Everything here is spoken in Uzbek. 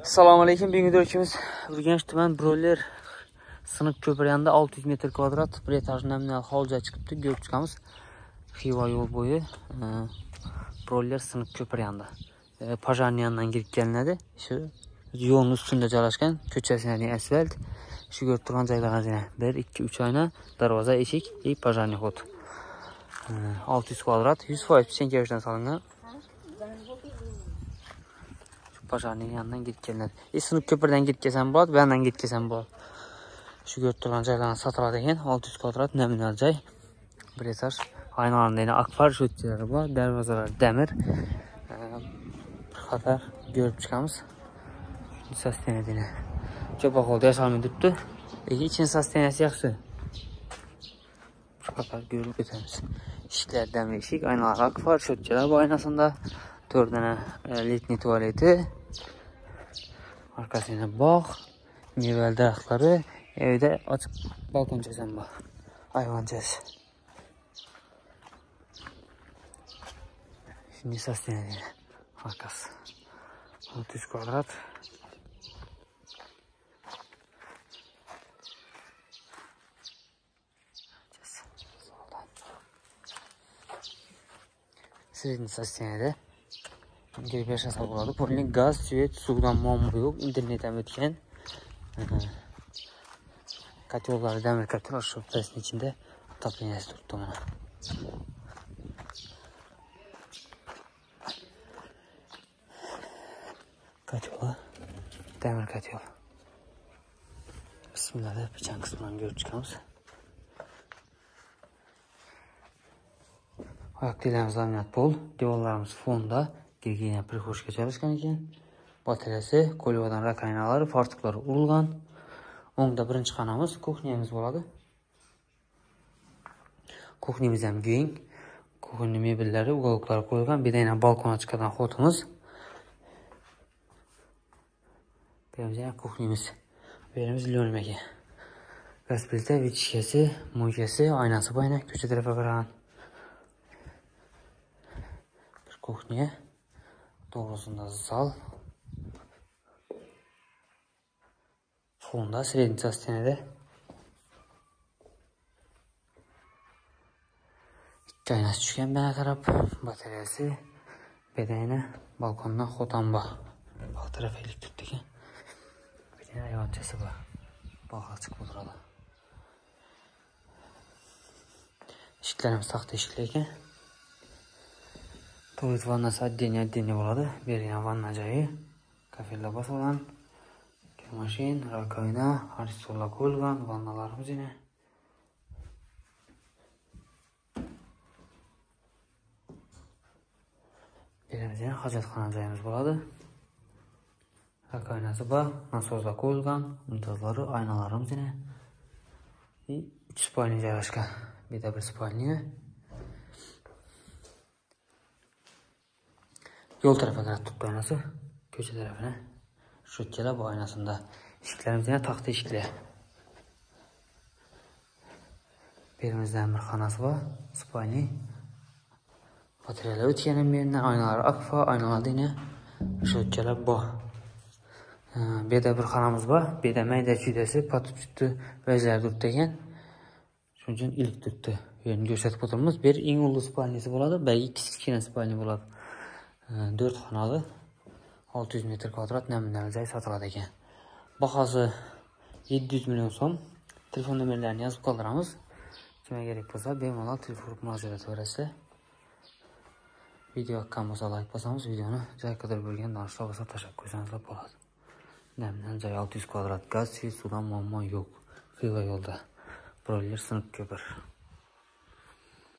Assalomu alaykum. Bugungi videomiz Urganch tuman broiler siniq ko'pir yanida 600 metr kvadrat bir etaj nominal hovliga chiqibdi. Ko'rib chiqamiz. Xiva yo'l bo'yi broiler siniq ko'pir yanida. Pajarni yandan kirib kelinadi. Shu yo'lning ustida joylashgan ko'chasining asfalt. Shu ko'rib turgan joylarga 1, 2, 3 oyna, darvoza, eshik va pajarni xot. 600 kvadrat 100% pichenkavichdan solingan. Pajarning yandan git kelinadi. Siniq ko'pirdan git kelsam bo'ladi, bu yandan git kelsam bo'ladi. Shu ko'rib turgan joylarni sotiladi ekan. 600 kvadrat nominal joy. Bir etaj. Aynalarında akfar şutçuları bor, darvozalar demir. Bir qator ko'rib chiqamiz. Sosteniyadini. Cho'pa holda yashalmay turibdi. Lekin ichini sosteniyasi yaxshi. Bir qator ko'rib o'tamiz. Eshiklar demir eshik, aynalar akfar şutçular bu aynasında 4 dana letniy tualeti. Arkasında bog', mevali daraxtlari, evde açık balkonchasi ham bor. Ayvonchasi. Şimdi sosteniyadi. Arkası. 600 kvadrat. Sredniy sosteniyada. Girib yashasa bo'ladi. Buning gaz, svet, suvdan muammo yo'q. Internet ham o'tgan. Kotyollar demir kotyol shu plastin ichida otopleniyasi turibdi mana. Kotyol, demir kotyol. Bismillah deb pichan qismini ko'rib chiqamiz. Oyoq delarimiz laminat pol, devorlarimiz fonda, gigiyena prixoshga joylashgan ekan. Batareyasi, ko'lvadan rakovinalar, fartuklari urilgan. O'ngda birinchi xonamiz, kuxnyamiz bo'ladi. Kuxnyamiz ham keng. Kuxnya mebellari, uголоклari qo'yilgan. Bedayna balkonga chiqadigan xotimiz. Beramizga kuxnyamiz. Beramiz lo'nmaga. Gaz plita, vitishkasi, mo'ykasi, oynasi bo'yna, ko'cha tarafga qaragan. Bir kuxnya. To'g'risida zal. Fonda sredniy sosteniyada. Ikki oynasi tushgan bana qarab, batareyasi, bedayna, balkondan xotamba. Bu taraf elektrik turibdi ekan. Bedayna ayvonchasi bor. Balkon chiqib o'tiradi. Eshiklarimiz taxta eshiklar ekan. Tualet vannasi отдельно bo'ladi. Bergan vanna joyi, kafellar bosilgan. Mashin, rakovina, aristolar qo'yilgan, vannalarimiz yana. Beramiz yana hojatxona joyimiz bo'ladi. Rakovinasi bor, nasozlar qo'yilgan, imtiyozlari, aynalarimiz yana. 3 spalni joylashgan. Bitta bir spalni. Yo'l tarafga qarab turibdi oynasi, ko'cha tarafına. Şutçalar bu aynasında. Eshiklarimiz yana taxta eshiklar. Berimizdan bir xonasi bor, spalni. Batareyalar o'tgan yerdan, aynalar akfa, aynalarda yana shutchalar bor. Beda bir xonamiz bor. Beda mayda chuydasi, patutdi vajlar turibdi ekan. Shuning uchun ilk turibdi. Yerni ko'rsatib o'tiramiz. Bir eng ulug' spalnisi bo'ladi, bir kichkina spalni bo'ladi. 4 xonali 600 metr kvadrat nominal joy sotiladi ekan. Bahosi 700 million so'm. Telefon nomerlarini yozib qoldiramiz. Kimga kerak bo'lsa, bemalol telefon murojaat etaverasizlar. Video yoqqan bo'lsa like bosamiz, videoni joy qidirib bo'lgan donishlar bo'lsa tashlab qo'ysangiz bo'ladi. Nominal joy 600 kvadrat, gaz, suvdan muammo yo'q. Xiva yo'lda. Broiler siniq ko'pir.